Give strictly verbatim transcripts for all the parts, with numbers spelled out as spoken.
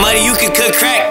buddy, you can cook crack.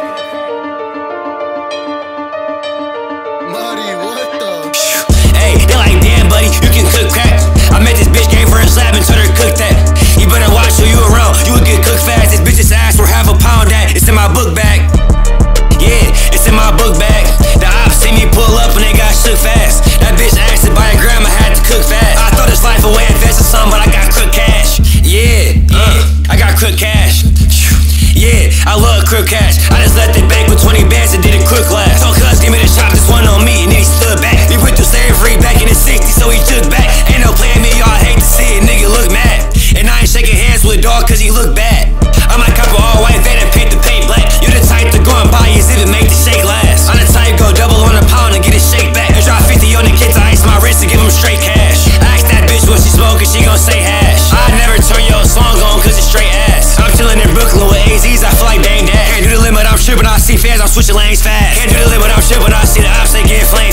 Marty, what the? Hey, they like, damn, buddy, you can cook crack. I met this bitch, gave her a slap and told her to cook that. You better watch who you around, you would get cooked fast. This bitch's ass for half a pound that. It's in my book bag. Yeah, it's in my book bag. The ops see me pull up and they got shook fast. That bitch asked to buy a gram, I had to cook fast. I thought this life away, invest in something, but I got crook cash. Yeah, uh, I got crook cash. Yeah, I love crook cash. I just left the bank with twenty bands and did a crook last. So cuz give me the shot, this one on me, and then he stood back. We went through slavery back in the sixties, so he took back. Ain't no playing me, y'all hate to see it, nigga look mad. And I ain't shaking hands with a dog cause he look bad. I might cop an all white van and paint the paint black. You the type to go and buy your zip and make the shake last. I'm the type go double on a pound and get it shake back. And drop fifty on the kids to ice my wrist to give them straight cash. I ask that bitch what she smoking, she gon' say hash. I never turn your song on cause it's straight ass. I'm chillin' in Brooklyn with A Z's, I feel like dang that. Can't do the limit, I'm trippin', I see fans, I'm switching lanes fast. Can't do the limit, I'm trippin', I see the ops, they get flamed.